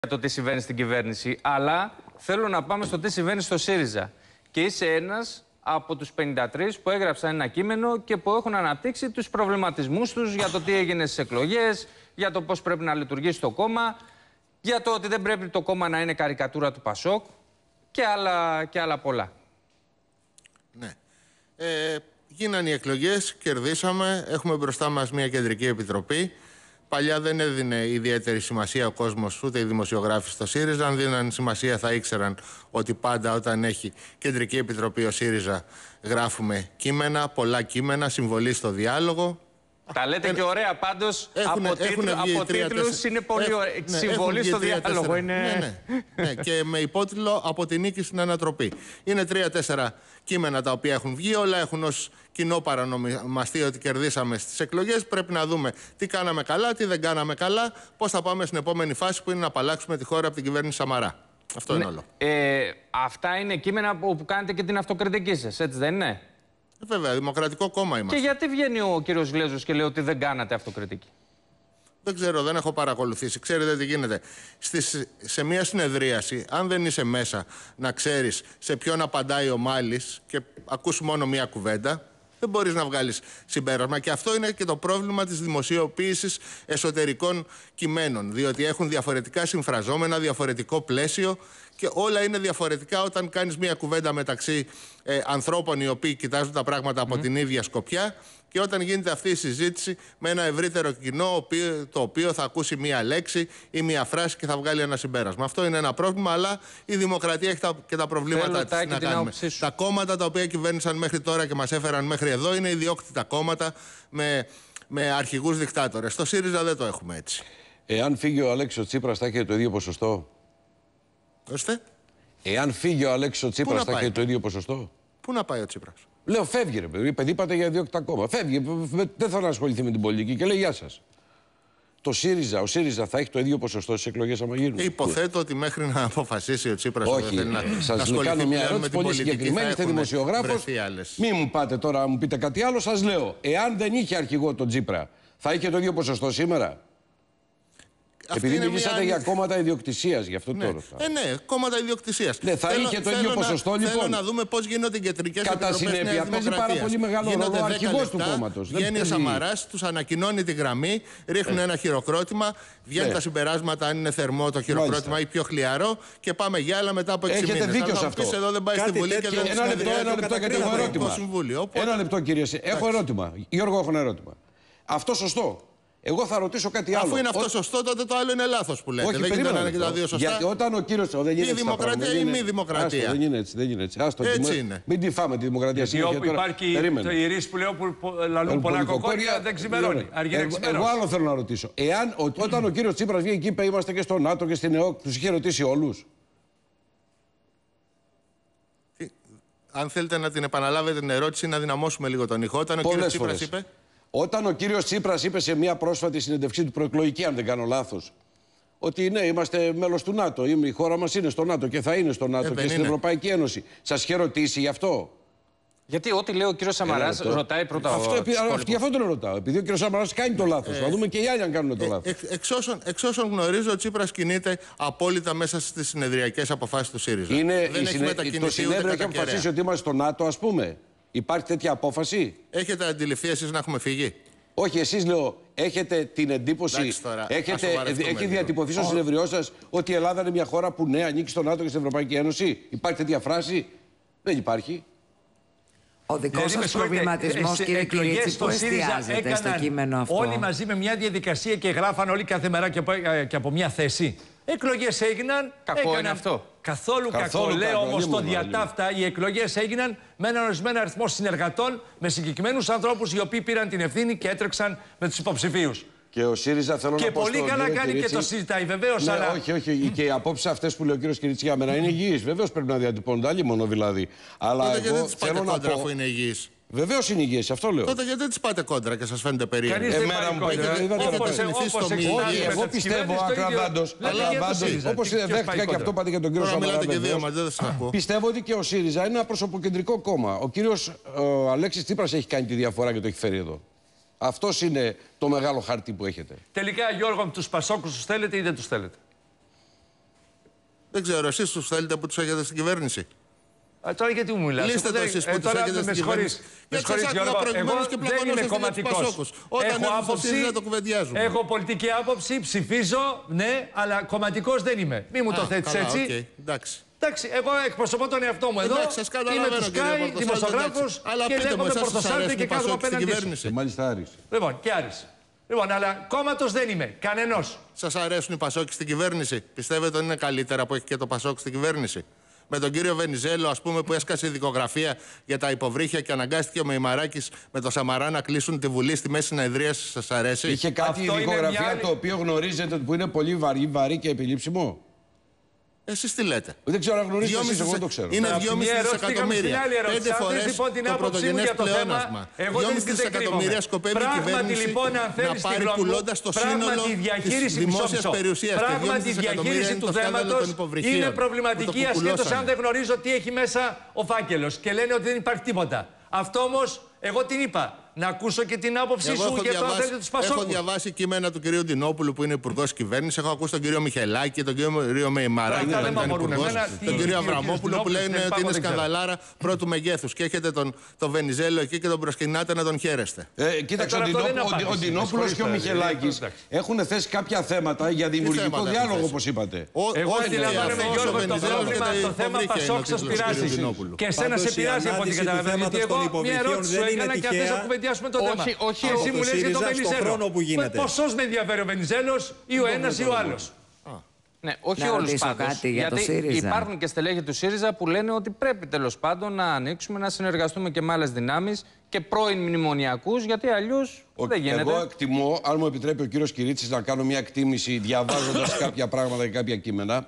το τι συμβαίνει στην κυβέρνηση, αλλά θέλω να πάμε στο τι συμβαίνει στο ΣΥΡΙΖΑ. Και είσαι ένας από τους 53 που έγραψαν ένα κείμενο και που έχουν αναπτύξει τους προβληματισμούς τους για το τι έγινε στις εκλογές, για το πώς πρέπει να λειτουργήσει το κόμμα, για το ότι δεν πρέπει το κόμμα να είναι καρικατούρα του Πασόκ και άλλα πολλά. Ναι. Γίνανε οι εκλογές, κερδίσαμε, έχουμε μπροστά μας μια κεντρική επιτροπή. Παλιά δεν έδινε ιδιαίτερη σημασία ο κόσμος, ούτε οι δημοσιογράφοι στο ΣΥΡΙΖΑ. Αν δίναν σημασία θα ήξεραν ότι πάντα όταν έχει κεντρική επιτροπή ο ΣΥΡΙΖΑ γράφουμε κείμενα, πολλά κείμενα, συμβολή στο διάλογο. Τα λέτε και ωραία πάντως, από τίτλους είναι πολύ ωραία. Συμβολή στο διάλογο είναι... Ναι, και με υπότιτλο «Από τη νίκη στην ανατροπή». Είναι 3-4 κείμενα τα οποία έχουν βγει, όλα έχουν ως κοινό παρανομαστεί ότι κερδίσαμε στις εκλογές. Πρέπει να δούμε τι κάναμε καλά, τι δεν κάναμε καλά, πώς θα πάμε στην επόμενη φάση που είναι να απαλλάξουμε τη χώρα από την κυβέρνηση Σαμαρά. Αυτό είναι όλο. Αυτά είναι κείμενα που κάνετε και την αυτοκριτική σας, έτσι δεν είναι? Βέβαια, Δημοκρατικό Κόμμα είμαστε. Και γιατί βγαίνει ο κύριος Γλέζος και λέει ότι δεν κάνατε αυτοκριτική? Δεν ξέρω, δεν έχω παρακολουθήσει. Ξέρετε τι γίνεται. Σε μια συνεδρίαση, αν δεν είσαι μέσα να ξέρεις σε ποιον απαντάει ο Μάλης και ακούς μόνο μια κουβέντα, δεν μπορείς να βγάλεις συμπέρασμα. Και αυτό είναι και το πρόβλημα της δημοσιοποίησης εσωτερικών κειμένων. Διότι έχουν διαφορετικά συμφραζόμενα, διαφορετικό πλαίσιο και όλα είναι διαφορετικά όταν κάνεις μια κουβέντα μεταξύ ανθρώπων οι οποίοι κοιτάζουν τα πράγματα από την ίδια σκοπιά και όταν γίνεται αυτή η συζήτηση με ένα ευρύτερο κοινό το οποίο θα ακούσει μία λέξη ή μία φράση και θα βγάλει ένα συμπέρασμα. Αυτό είναι ένα πρόβλημα, αλλά η δημοκρατία έχει και τα προβλήματά της. Να κάνουμε. Τα κόμματα τα οποία κυβέρνησαν μέχρι τώρα και μας έφεραν μέχρι εδώ είναι ιδιόκτητα κόμματα με αρχηγούς δικτάτορες. Στο ΣΥΡΙΖΑ δεν το έχουμε έτσι. Εάν φύγει ο Αλέξης ο Τσίπρας, θα έχει το ίδιο ποσοστό? Ώστε? Εάν φύγει ο Αλέξης ο Τσίπρας, θα έχει το ίδιο ποσοστό? Πού να πάει ο Τσίπρας? Λέω, φεύγει ρε παιδί, είπατε για ιδιόκτητα κόμμα. Φεύγει, δεν θα ασχοληθεί με την πολιτική και λέει γεια σας. Ο ΣΥΡΙΖΑ θα έχει το ίδιο ποσοστό στις εκλογές άμα γίνουν? Υποθέτω ότι μέχρι να αποφασίσει ο Τσίπρας. Όχι, σας κάνω μια ερώτηση πολύ συγκεκριμένη. Είστε δημοσιογράφος. Μην μου πάτε τώρα να μου πείτε κάτι άλλο. Σας λέω, εάν δεν είχε αρχηγό τον Τσίπρα, θα είχε το ίδιο ποσοστό σήμερα? Επειδή μιλήσατε για κόμματα ιδιοκτησίας, γι' αυτό τώρα. Ναι, κόμματα ιδιοκτησίας. Ναι, θα είχε το ίδιο ποσοστό λοιπόν. Θέλω να δούμε πώς γίνονται οι κεντρικές επιτροπές. Κατά συνέπεια, παίζει πάρα πολύ μεγάλο ρόλο ο αρχηγός του κόμματος. Βγαίνει ο Σαμαράς, τους ανακοινώνει τη γραμμή, ρίχνουν ένα χειροκρότημα, βγαίνουν τα συμπεράσματα αν είναι θερμό το χειροκρότημα ή πιο χλιαρό και πάμε για άλλα μετά από 6 μήνες. Έχετε δίκιο σε αυτό. Εδώ δεν πάει στην Βουλή και δεν ένα λεπτό γιατί έχω ερώτημα. Ένα λεπτό κύριε, έχω ερώτημα. Γιώργο, έχω ένα ερώτημα. Αυτό σωστό? Εγώ θα ρωτήσω κάτι άλλο. Αφού είναι αυτό σωστό, τότε το άλλο είναι λάθος που λέτε. Όχι, δεν γίνεται να είναι και τα δύο σωστά. Γιατί όταν ο κύριος. Η δημοκρατία ή μη δημοκρατία? Δεν είναι έτσι. Δεν είναι έτσι. Έτσι είναι. Μην τη φάμε τη δημοκρατία. Γιατί όπου υπάρχει η ρίση που λέω που λαλούν πολλά κοκόρια, δεν ξημερώνει. Εγώ άλλο θέλω να ρωτήσω. Όταν ο κύριος Τσίπρας βγήκε εκεί, είμαστε και στο ΝΑΤΟ και στην ΕΟΚ, τους είχε ρωτήσει όλους? Αν θέλετε να την επαναλάβετε την ερώτηση, να δυναμώσουμε λίγο τον ήχο. Όταν ο κύριος Τσίπρας είπε. Όταν ο κύριος Τσίπρας είπε σε μια πρόσφατη συνέντευξή του προεκλογική, αν δεν κάνω λάθος, ότι ναι, είμαστε μέλος του ΝΑΤΟ, η χώρα μας είναι στο ΝΑΤΟ και θα είναι στο ΝΑΤΟ και στην Ευρωπαϊκή Ένωση. Σας είχε ρωτήσει γι' αυτό? Γιατί ό,τι λέει ο κύριος Σαμαράς ρωτάει πρώτα γι' αυτό τον ρωτάω. Επειδή ο κύριος Σαμαράς κάνει το λάθος. Να δούμε και οι άλλοι αν κάνουν το λάθος. Εξ όσων γνωρίζω, ο Τσίπρας κινείται απόλυτα μέσα στις συνεδριακές αποφάσεις του ΣΥΡΙΖΑ. Το συνέδριο έχει αποφασίσει ότι είμαστε στο ΝΑΤΟ, ας πούμε. Υπάρχει τέτοια απόφαση? Έχετε αντιληφθεί εσείς να έχουμε φύγει? Όχι, εσείς λέω, έχετε την εντύπωση, έχει διατυπωθεί στο συνεδριό σας ότι η Ελλάδα είναι μια χώρα που ναι, ανήκει στο ΝΑΤΟ και στην Ευρωπαϊκή Ένωση? Υπάρχει τέτοια φράση? Δεν υπάρχει. Ο δικός σας προβληματισμός, κύριε Κυρίτσι, που εστιάζεται στο κείμενο αυτό? Όλοι μαζί με μια διαδικασία και γράφαν όλοι κάθε μέρα και από μια θέση. Εκλογές έγιναν. Κακό είναι αυτό? Καθόλου κακό. Λέω όμως το διατάφτα, οι εκλογές έγιναν με έναν ορισμένο αριθμό συνεργατών, με συγκεκριμένους ανθρώπους οι οποίοι πήραν την ευθύνη και έτρεξαν με τους υποψηφίους. Και ο ΣΥΡΙΖΑ θέλω να πω. Και πολύ καλά κάνει και το συζητάει, βεβαίως. Ναι, αλλά... όχι. Και οι απόψεις αυτές που λέει ο κύριος Κυρίτσι για μένα είναι υγιείς. Βεβαίως πρέπει να διατυπώνονται, άλλοι μόνο δηλαδή. Αλλά εγώ θέλω να πω. Αφού είναι υγιείς. Βεβαίως είναι υγιές, αυτό λέω. Τότε γιατί δεν τις πάτε κόντρα και σας φαίνεται περίεργο? Εμένα μου εγώ πιστεύω ακραδάντως, όπως δέχτηκα και αυτό πάτε για τον κύριο Σαμαρά. Πιστεύω ότι και ο ΣΥΡΙΖΑ είναι ένα προσωποκεντρικό κόμμα. Ο κύριος Αλέξης Τσίπρας έχει κάνει τη διαφορά και το έχει φέρει εδώ. Αυτός είναι το μεγάλο χαρτί που έχετε. Τελικά, Γιώργο, τους Πασόκους τους θέλετε ή δεν τους θέλετε? Δεν ξέρω, εσείς τους θέλετε που τους έχετε στην κυβέρνηση? Τώρα γιατί μου μιλάς? Λύστε το εσείς που τους έχετε στην κυβέρνηση. Με συγχωρείς, Γιώργο, εγώ δεν είμαι κομματικός. Έχω πολιτική άποψη, ψηφίζω, ναι, αλλά κομματικός δεν είμαι. Μη μου το θέτεις έτσι. Εντάξει, εγώ εκπροσωπώ τον εαυτό μου εδώ. Είμαι του Sky, δημοσιογράφος και λέγομαι Πορτοσάλτη και κάθομαι απέναντί σου. Μάλιστα Άρης. Λοιπόν, και Άρης. Λοιπόν, αλλά κόμματος δεν είμαι. Κανενός. Σας αρέσουν οι Πασόκοι στην κυβέρνηση? Πιστεύετε ότι είναι καλύτερα που έχει και το Πασόκ στην κυβέρνηση? Με τον κύριο Βενιζέλο, ας πούμε, που έσκασε η δικογραφία για τα υποβρύχια και αναγκάστηκε ο Μεϊμαράκης με το Σαμαρά να κλείσουν τη Βουλή στη μέση συνεδρίας, σας αρέσει? Είχε κάτι δικογραφία το οποίο γνωρίζετε που είναι πολύ βαρύ και επιλήψιμο. Εσείς τι λέτε? Δεν ξέρω αν γνωρίζετε εσείς, εγώ το ξέρω. Είναι 2,5 δισεκατομμύρια. 5 φορές το πρωτογενές πλεόνασμα. 2,5 δισεκατομμύρια σκοπεύει η κυβέρνηση να πάρει πουλώντας το σύνολο της δημόσιας περιουσίας. Πράγματι, η διαχείριση του θέματος είναι προβληματική, ασχέτως αν δεν γνωρίζω τι έχει μέσα ο φάκελος. Και λένε ότι δεν υπάρχει τίποτα. Αυτό όμως, εγώ την είπα. Να ακούσω και την άποψή σου για το αν θέλετε τους Πασόκους. Έχω διαβάσει κείμενα του κυρίου Ντινόπουλου που είναι υπουργός κυβέρνησης. Έχω ακούσει τον κύριο Μιχελάκη, τον κύριο Μεϊμαράκη, τον κύριο Αβραμόπουλο που λένε ότι είναι σκανδαλάρα πρώτου μεγέθους. Και έχετε τον Βενιζέλο εκεί και τον προσκυνάτε να τον χαίρεστε. Κοίταξε, ο Ντινόπουλος και ο Μιχελάκης έχουν θέσει κάποια θέματα για δημιουργικό διάλογο, όπως είπατε. Εγώ αντιλαμβάνομαι, Γιώργο, το πρόβλημα, το θέμα Πασόκ σας πειράζει. Και εσένα σε πειράζει από ό,τι καταλαβαίνω. Γιατί εγώ μια ερώτηση σου έκανα και αυτές θα κουβεντιάσουμε το θέμα. Όχι, εσύ μου λες για τον Βενιζέλο. Ποσός με ενδιαφέρει ο Βενιζέλος ή ο ένας ή ο άλλος? Ναι, όχι όλους πάντως. Γιατί υπάρχουν και στελέχη του ΣΥΡΙΖΑ που λένε ότι πρέπει τέλος πάντων να ανοίξουμε, να συνεργαστούμε και με άλλες δυνάμεις και πρώην μνημονιακούς, γιατί αλλιώς δεν γίνεται. Εγώ εκτιμώ, αν μου επιτρέπει ο κύριος Κυρίτσης, να κάνω μια εκτίμηση διαβάζοντας κάποια πράγματα και κάποια κείμενα,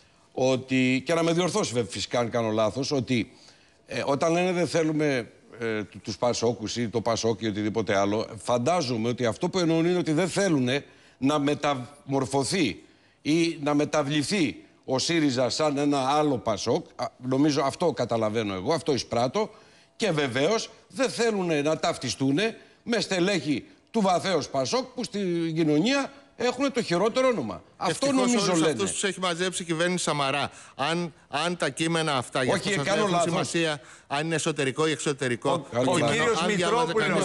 ότι, και να με διορθώσει φυσικά αν κάνω λάθος, ότι όταν λένε δεν θέλουμε τους Πασόκους ή το Πασόκ ή οτιδήποτε άλλο, φαντάζομαι ότι αυτό που εννοούν είναι ότι δεν θέλουν να μεταμορφωθεί ή να μεταβληθεί ο ΣΥΡΙΖΑ σαν ένα άλλο Πασόκ. Νομίζω αυτό καταλαβαίνω εγώ, αυτό εισπράττω. Και βεβαίως δεν θέλουν να ταυτιστούν με στελέχη του βαθέως Πασόκ που στην κοινωνία έχουν το χειρότερο όνομα. Αυτό νομίζω λένε. Αυτούς τους έχει μαζέψει η κυβέρνηση Σαμαρά. Αν τα κείμενα αυτά για αυτό σας έχουν σημασία, αν είναι εσωτερικό ή εξωτερικό. Ο κύριος Μητρόπουλος,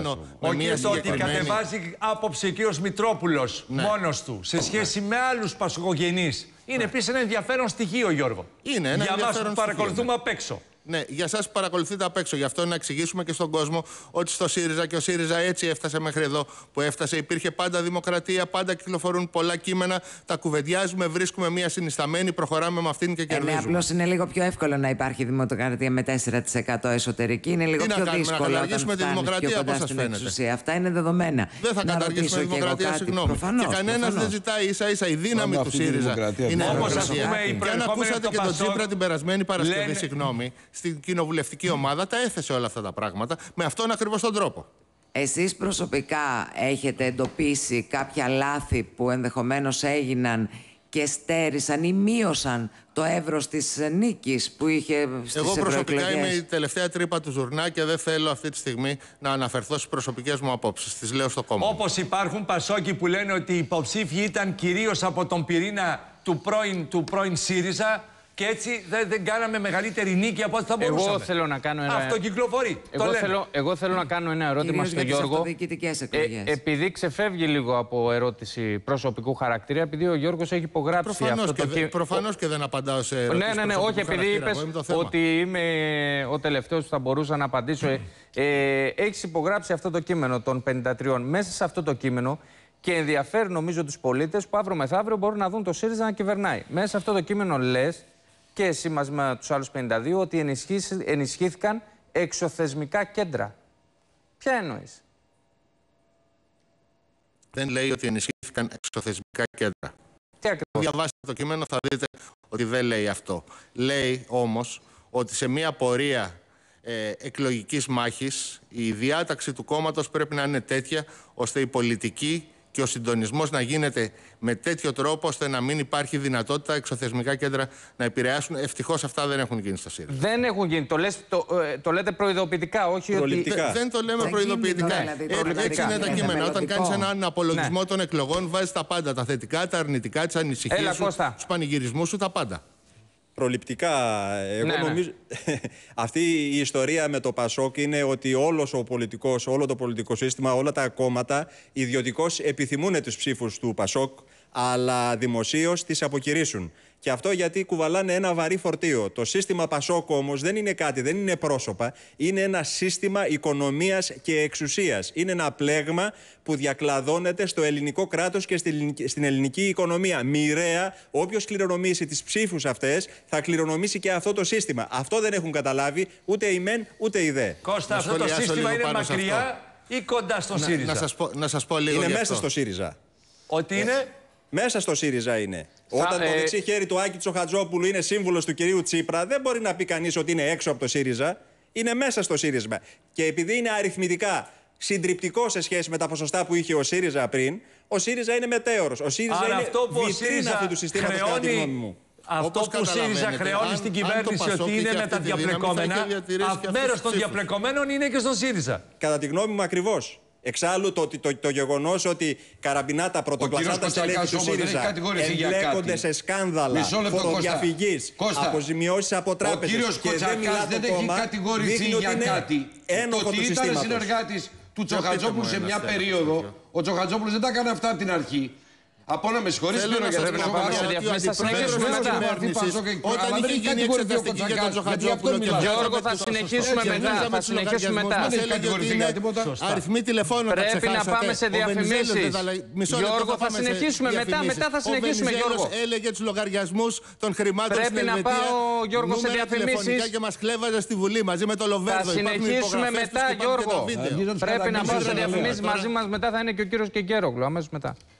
το ότι κατεβάζει άποψη ο κύριος Μητρόπουλος μόνος του σε σχέση με άλλους πασοκογενείς, είναι επίσης ένα ενδιαφέρον στοιχείο, Γιώργο. Είναι ένα για μας που παρακολουθούμε απ' έξω. Ναι, για εσάς που παρακολουθείτε απ' έξω. Γι' αυτό να εξηγήσουμε και στον κόσμο ότι στο ΣΥΡΙΖΑ, και ο ΣΥΡΙΖΑ έτσι έφτασε μέχρι εδώ που έφτασε, υπήρχε πάντα δημοκρατία, πάντα κυκλοφορούν πολλά κείμενα, τα κουβεντιάζουμε, βρίσκουμε μια συνισταμένη, προχωράμε με αυτήν και κερδίζουμε. Ναι, απλώς είναι λίγο πιο εύκολο να υπάρχει δημοκρατία με 4% εσωτερική. Είναι λίγο πιο δύσκολο να καταργήσουμε τη δημοκρατία, πώς σας φαίνεται? Αυτά είναι δεδομένα. Δεν θα καταργήσουμε τη δημοκρατία, συγγνώμη. Και κανένας δεν ζητάει ίσα-ίσα η δύναμη του ΣΥΡΙΖΑ. Είναι δημοκρατία. Και αν ακούσατε και τον Τσίπρα την περασμένη Παρασκευή, συγγνώμη, στην κοινοβουλευτική ομάδα τα έθεσε όλα αυτά τα πράγματα με αυτόν ακριβώς τον τρόπο. Εσείς προσωπικά έχετε εντοπίσει κάποια λάθη που ενδεχομένως έγιναν και στέρισαν ή μείωσαν το εύρος της νίκης που είχε στις ευρωεκλογές? Εγώ προσωπικά είμαι η τελευταία τρύπα του ζουρνά και δεν θέλω αυτή τη στιγμή να αναφερθώ στις προσωπικές μου απόψεις. Τις λέω στο κόμμα. Όπως υπάρχουν Πασόκοι που λένε ότι οι υποψήφοι ήταν κυρίως από τον πυρήνα του πρώην ΣΥΡΙΖΑ, και έτσι δεν κάναμε μεγαλύτερη νίκη από ό,τι θα μπορούσαμε. Εγώ θέλω να κάνω ένα... Αυτό κυκλοφορεί. Εγώ θέλω να κάνω ένα ερώτημα στον Γιώργο. Επειδή ξεφεύγει λίγο από ερώτηση προσωπικού χαρακτήρα, επειδή ο Γιώργος έχει υπογράψει Προφανώς και δεν απαντάω σε ερωτήσεις. Ναι, όχι, επειδή είπες ότι είμαι ο τελευταίος που θα μπορούσα να απαντήσω. Έχεις υπογράψει αυτό το κείμενο των 53. Μέσα σε αυτό το κείμενο, και ενδιαφέρει νομίζω τους πολίτες που αύριο μεθαύριο μπορούν να δουν το ΣΥΡΙΖΑ να κυβερνάει. Μέσα σε αυτό το κείμενο λες, και εσύ μαζί με τους άλλους 52, ότι ενισχύθηκαν εξωθεσμικά κέντρα. Ποια εννοείς? Δεν λέει ότι ενισχύθηκαν εξωθεσμικά κέντρα. Τι ακριβώς? Διαβάστε το κείμενο, θα δείτε ότι δεν λέει αυτό. Λέει όμως ότι σε μια πορεία εκλογικής μάχης η διάταξη του κόμματος πρέπει να είναι τέτοια ώστε η πολιτική και ο συντονισμός να γίνεται με τέτοιο τρόπο ώστε να μην υπάρχει δυνατότητα εξωθεσμικά κέντρα να επηρεάσουν. Ευτυχώς αυτά δεν έχουν γίνει στο ΣΥΡΙΖΑ. Δεν έχουν γίνει. Το λέτε προειδοποιητικά, όχι ότι. Δεν το λέμε προειδοποιητικά. Έτσι είναι τα κείμενα. Όταν κάνεις έναν απολογισμό των εκλογών, βάζεις τα πάντα. Τα θετικά, τα αρνητικά, τις ανησυχίες σου, τους πανηγυρισμούς σου, τα πάντα. Προληπτικά, εγώ νομίζω αυτή η ιστορία με το ΠΑΣΟΚ είναι ότι όλο το πολιτικό σύστημα, όλα τα κόμματα ιδιωτικώς επιθυμούν τους ψήφους του ΠΑΣΟΚ, αλλά δημοσίως τις αποκηρύσουν. Και αυτό γιατί κουβαλάνε ένα βαρύ φορτίο. Το σύστημα ΠΑΣΟΚ όμως δεν είναι κάτι, δεν είναι πρόσωπα. Είναι ένα σύστημα οικονομίας και εξουσίας. Είναι ένα πλέγμα που διακλαδώνεται στο ελληνικό κράτος και στην ελληνική οικονομία. Μοιραία, όποιος κληρονομήσει τις ψήφους αυτές, θα κληρονομήσει και αυτό το σύστημα. Αυτό δεν έχουν καταλάβει ούτε οι μεν ούτε οι δε. Κώστα, αυτό το σύστημα είναι μακριά ή κοντά στον ΣΥΡΙΖΑ? Να σας πω λίγο. Είναι μέσα στο ΣΥΡΙΖΑ. Ότι είναι? Μέσα στο ΣΥΡΙΖΑ είναι. Όταν το δεξί χέρι του Άκη Τσοχατζόπουλου είναι σύμβουλος του κυρίου Τσίπρα, δεν μπορεί να πει κανείς ότι είναι έξω από το ΣΥΡΙΖΑ. Είναι μέσα στο ΣΥΡΙΖΑ. Και επειδή είναι αριθμητικά συντριπτικό σε σχέση με τα ποσοστά που είχε ο ΣΥΡΙΖΑ πριν, ο ΣΥΡΙΖΑ είναι μετέωρος. Ο ΣΥΡΙΖΑ είναι βιτρίνα αυτού του συστήματος, κατά τη γνώμη μου. Αυτό που ο ΣΥΡΙΖΑ χρεώνει στην κυβέρνηση ότι είναι με τα διαπλεκόμενα, μέρος των διαπλεκομένων είναι και στον ΣΥΡΙΖΑ. Κατά τη γνώμη μου ακριβώς. Εξάλλου το γεγονός ότι καραμπινά τα πρωτοκλασσάτα στελέχη του ΣΥΡΙΖΑ εμπλέκονται σε σκάνδαλα φοροδιαφυγής, αποζημιώσεις από τράπεζες και δεν μιλά το κόμμα, δείχνει ότι είναι ένοχο του συστήματος. Ήταν συνεργάτης του Τσοχατζόπουλου σε μια περίοδο, ο Τσοχατζόπουλος δεν τα έκανε αυτά από την αρχή. Από να με συγχωρείς, πρέπει να πάμε σε διαφημίσεις. Θα συνεχίσουμε μετά. Όταν είχε γίνει εξεταστική για τον Τσοχατζόπουλο και Γιώργο, θα συνεχίσουμε μετά. Θα συνεχίσουμε μετά. Αριθμοί τηλεφώνων. Πρέπει να πάμε σε διαφημίσεις. Γιώργο, θα συνεχίσουμε μετά. Μετά θα συνεχίσουμε, Γιώργο. Έλεγε τους λογαριασμούς των χρημάτων στην Ελβετία. Πρέπει να πάω, Γιώργο, σε διαφημίσεις. Και μας χλέβαζε στη Βουλή μαζί με το Λοβέρδο. Θα συνεχίσουμε μετά, Γιώργο. Πρέπει να πάω σε διαφημίσεις. Μαζί μας μετά θα είναι και ο κύριος Κεκέρογλου. Αμέσως μετά.